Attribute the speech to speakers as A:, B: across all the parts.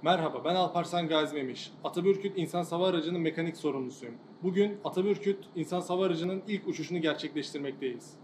A: Merhaba, ben Alparslan Gazi Memiş. Atabürküt İnsan Hava Aracı'nın mekanik sorumlusuyum. Bugün Atabürküt İnsan Hava Aracı'nın ilk uçuşunu gerçekleştirmekteyiz.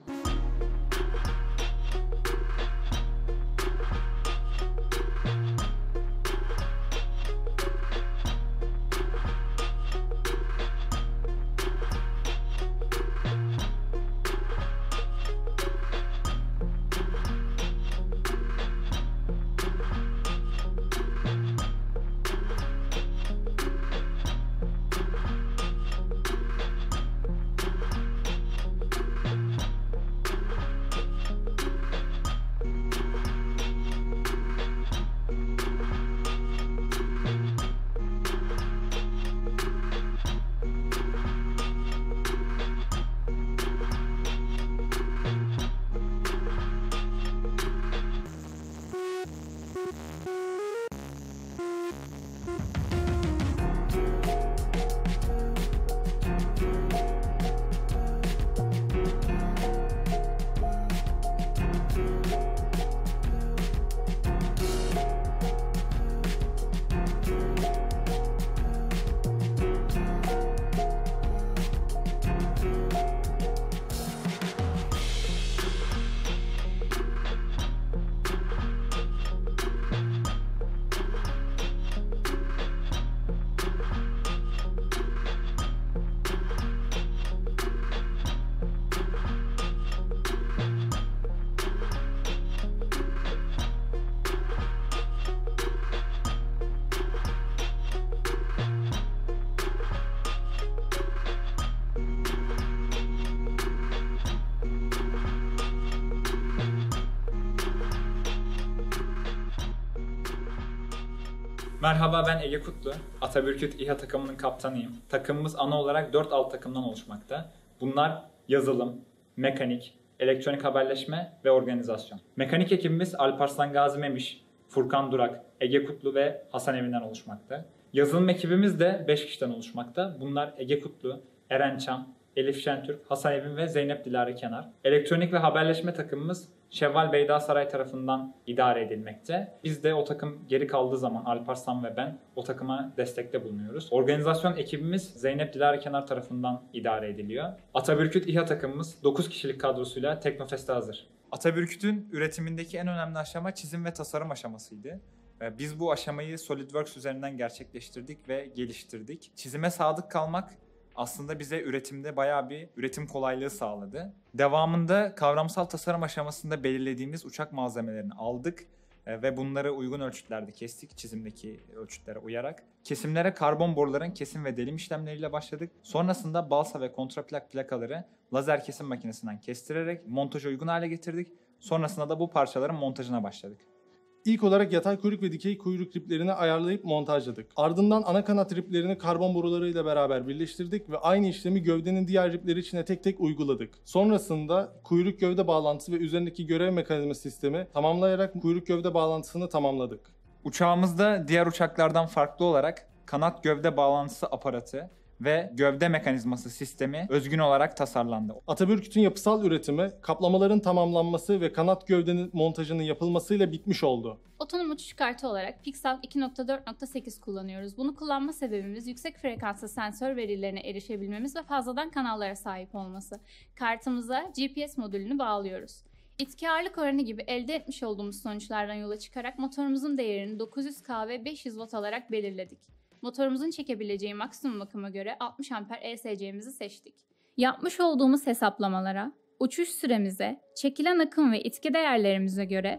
B: Merhaba, ben Ege Kutlu. Atabürküt İHA takımının kaptanıyım. Takımımız ana olarak 4 alt takımdan oluşmakta. Bunlar yazılım, mekanik, elektronik haberleşme ve organizasyon. Mekanik ekibimiz Alparslan Gazi Memiş, Furkan Durak, Ege Kutlu ve Hasan Emin'den oluşmakta. Yazılım ekibimiz de 5 kişiden oluşmakta. Bunlar Ege Kutlu, Eren Çam, Elif Şentürk, Hasan Emin ve Zeynep Dilara Kenar. Elektronik ve haberleşme takımımız Şevval Beydasaray tarafından idare edilmekte. Biz de o takım geri kaldığı zaman Alparslan ve ben o takıma destekte bulunuyoruz. Organizasyon ekibimiz Zeynep Dilara Kenar tarafından idare ediliyor. Atabürküt İHA takımımız 9 kişilik kadrosuyla Teknofest'e hazır. Atabürküt'ün üretimindeki en önemli aşama çizim ve tasarım aşamasıydı. Biz bu aşamayı SolidWorks üzerinden gerçekleştirdik ve geliştirdik. Çizime sadık kalmak aslında bize üretimde bayağı bir üretim kolaylığı sağladı. Devamında kavramsal tasarım aşamasında belirlediğimiz uçak malzemelerini aldık ve bunları uygun ölçütlerde kestik, çizimdeki ölçütlere uyarak. Kesimlere karbon boruların kesim ve delim işlemleriyle başladık. Sonrasında balsa ve kontraplak plakaları lazer kesim makinesinden kestirerek montaja uygun hale getirdik. Sonrasında da bu parçaların montajına başladık.
A: İlk olarak yatay kuyruk ve dikey kuyruk riplerini ayarlayıp montajladık. Ardından ana kanat riplerini karbon borularıyla beraber birleştirdik ve aynı işlemi gövdenin diğer ripleri içine tek tek uyguladık. Sonrasında kuyruk gövde bağlantısı ve üzerindeki görev mekanizma sistemi tamamlayarak kuyruk gövde bağlantısını tamamladık.
B: Uçağımızda diğer uçaklardan farklı olarak kanat gövde bağlantısı aparatı ve gövde mekanizması sistemi özgün olarak tasarlandı.
A: Atabürküt'ün yapısal üretimi, kaplamaların tamamlanması ve kanat gövdenin montajının yapılmasıyla bitmiş oldu.
C: Otonom uçuş kartı olarak PixArt 2.4.8 kullanıyoruz. Bunu kullanma sebebimiz yüksek frekanslı sensör verilerine erişebilmemiz ve fazladan kanallara sahip olması. Kartımıza GPS modülünü bağlıyoruz. İtki ağırlık oranı gibi elde etmiş olduğumuz sonuçlardan yola çıkarak motorumuzun değerini 900K ve 500 Watt alarak belirledik. Motorumuzun çekebileceği maksimum akıma göre 60 amper ESC'mizi seçtik. Yapmış olduğumuz hesaplamalara, uçuş süremize, çekilen akım ve itki değerlerimize göre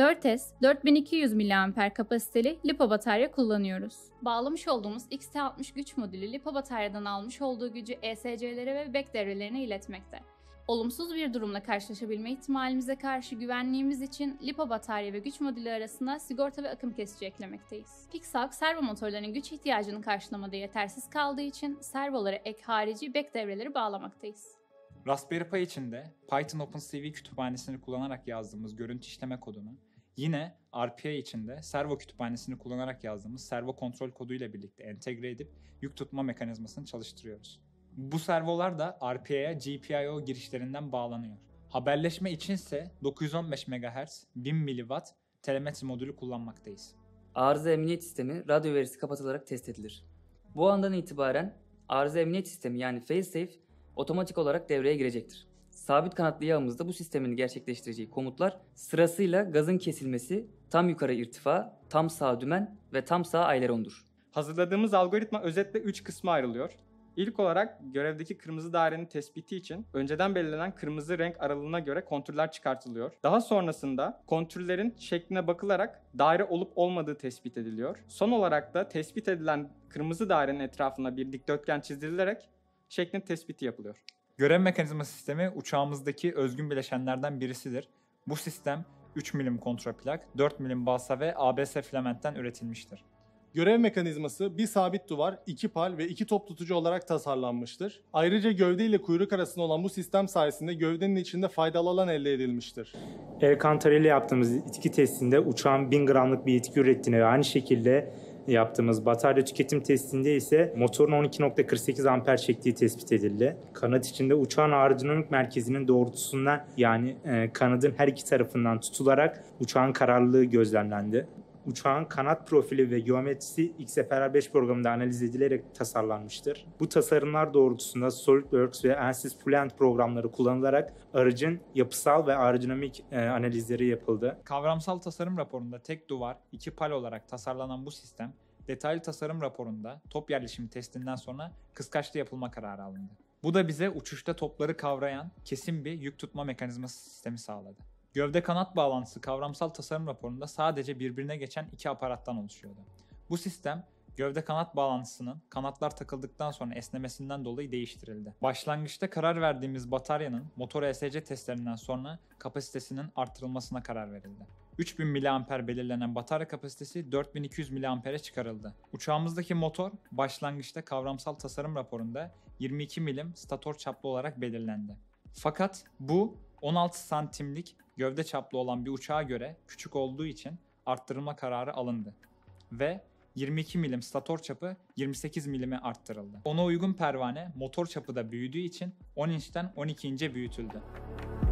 C: 4S 4200 mAh kapasiteli lipo batarya kullanıyoruz. Bağlamış olduğumuz XT60 güç modülü lipo bataryadan almış olduğu gücü ESC'lere ve bek devrelerine iletmekte. Olumsuz bir durumla karşılaşabilme ihtimalimize karşı güvenliğimiz için lipo batarya ve güç modülü arasında sigorta ve akım kesici eklemekteyiz. PixArt servo motorlarının güç ihtiyacını karşılamada yetersiz kaldığı için servolara ek harici bek devreleri bağlamaktayız.
B: Raspberry Pi için de Python OpenCV kütüphanesini kullanarak yazdığımız görüntü işleme kodunu, yine RPA için de servo kütüphanesini kullanarak yazdığımız servo kontrol kodu ile birlikte entegre edip yük tutma mekanizmasını çalıştırıyoruz. Bu servolar da RPA'ya GPIO girişlerinden bağlanıyor. Haberleşme içinse 915 MHz 1000 mW telemetri modülü kullanmaktayız.
D: Arıza emniyet sistemi radyo verisi kapatılarak test edilir. Bu andan itibaren arıza emniyet sistemi yani failsafe otomatik olarak devreye girecektir. Sabit kanatlı yağımızda bu sistemin gerçekleştireceği komutlar sırasıyla gazın kesilmesi, tam yukarı irtifa, tam sağ dümen ve tam sağ ailerondur.
E: Hazırladığımız algoritma özetle 3 kısma ayrılıyor. İlk olarak görevdeki kırmızı dairenin tespiti için önceden belirlenen kırmızı renk aralığına göre kontürler çıkartılıyor. Daha sonrasında kontürlerin şekline bakılarak daire olup olmadığı tespit ediliyor. Son olarak da tespit edilen kırmızı dairenin etrafına bir dikdörtgen çizdirilerek şeklin tespiti yapılıyor.
B: Görev mekanizma sistemi uçağımızdaki özgün bileşenlerden birisidir. Bu sistem 3 milim kontraplak, 4 milim balsa ve ABS filamentten üretilmiştir.
A: Görev mekanizması bir sabit duvar, 2 pal ve 2 top tutucu olarak tasarlanmıştır. Ayrıca gövde ile kuyruk arasında olan bu sistem sayesinde gövdenin içinde faydalı alan elde edilmiştir.
F: Alcantara ile yaptığımız itki testinde uçağın 1000 gramlık bir itki ürettiğini ve aynı şekilde yaptığımız batarya tüketim testinde ise motorun 12.48 amper çektiği tespit edildi. Kanat içinde uçağın aerodinamik merkezinin doğrultusundan yani kanadın her iki tarafından tutularak uçağın kararlılığı gözlemlendi. Uçağın kanat profili ve geometrisi XFR5 programında analiz edilerek tasarlanmıştır. Bu tasarımlar doğrultusunda SolidWorks ve ANSYS Fluent programları kullanılarak aracın yapısal ve aerodinamik analizleri yapıldı.
B: Kavramsal tasarım raporunda tek duvar, 2 pal olarak tasarlanan bu sistem, detaylı tasarım raporunda top yerleşimi testinden sonra kıskaçlı yapılma kararı alındı. Bu da bize uçuşta topları kavrayan kesin bir yük tutma mekanizması sistemi sağladı. Gövde kanat bağlantısı kavramsal tasarım raporunda sadece birbirine geçen 2 aparattan oluşuyordu. Bu sistem gövde kanat bağlantısının kanatlar takıldıktan sonra esnemesinden dolayı değiştirildi. Başlangıçta karar verdiğimiz bataryanın motor ESC testlerinden sonra kapasitesinin artırılmasına karar verildi. 3000 mAh belirlenen batarya kapasitesi 4200 mAh'e çıkarıldı. Uçağımızdaki motor başlangıçta kavramsal tasarım raporunda 22 milim stator çaplı olarak belirlendi. Fakat bu 16 santimlik gövde çaplı olan bir uçağa göre küçük olduğu için arttırılma kararı alındı ve 22 milim stator çapı 28 milime arttırıldı. Ona uygun pervane motor çapı da büyüdüğü için 10 inçten 12 ince büyütüldü.